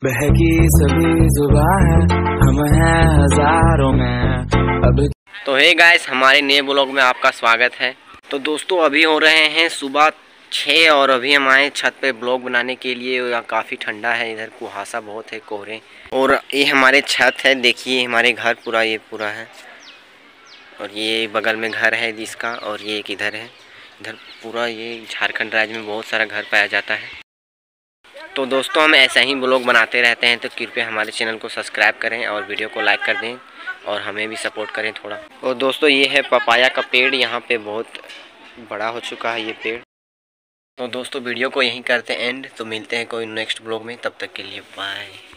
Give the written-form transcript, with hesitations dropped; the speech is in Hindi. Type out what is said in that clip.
बहकी सभी जुबान है, हम हैं हजारों में अब। तो हे गाइस, हमारे नए ब्लॉग में आपका स्वागत है। तो दोस्तों अभी हो रहे हैं सुबह 6 और अभी हम आए छत पे ब्लॉग बनाने के लिए। यहाँ काफ़ी ठंडा है, इधर कुहासा बहुत है, कोहरे। और ये हमारे छत है, देखिए हमारे घर पूरा ये पूरा है। और ये बगल में घर है जिसका, और ये एक इधर है। इधर पूरा ये झारखंड राज्य में बहुत सारा घर पाया जाता है। तो दोस्तों हम ऐसा ही ब्लॉग बनाते रहते हैं, तो कृपया हमारे चैनल को सब्सक्राइब करें और वीडियो को लाइक कर दें और हमें भी सपोर्ट करें थोड़ा। और दोस्तों ये है पपाया का पेड़, यहाँ पे बहुत बड़ा हो चुका है ये पेड़। तो दोस्तों वीडियो को यहीं करते हैं एंड, तो मिलते हैं कोई नेक्स्ट ब्लॉग में, तब तक के लिए बाय।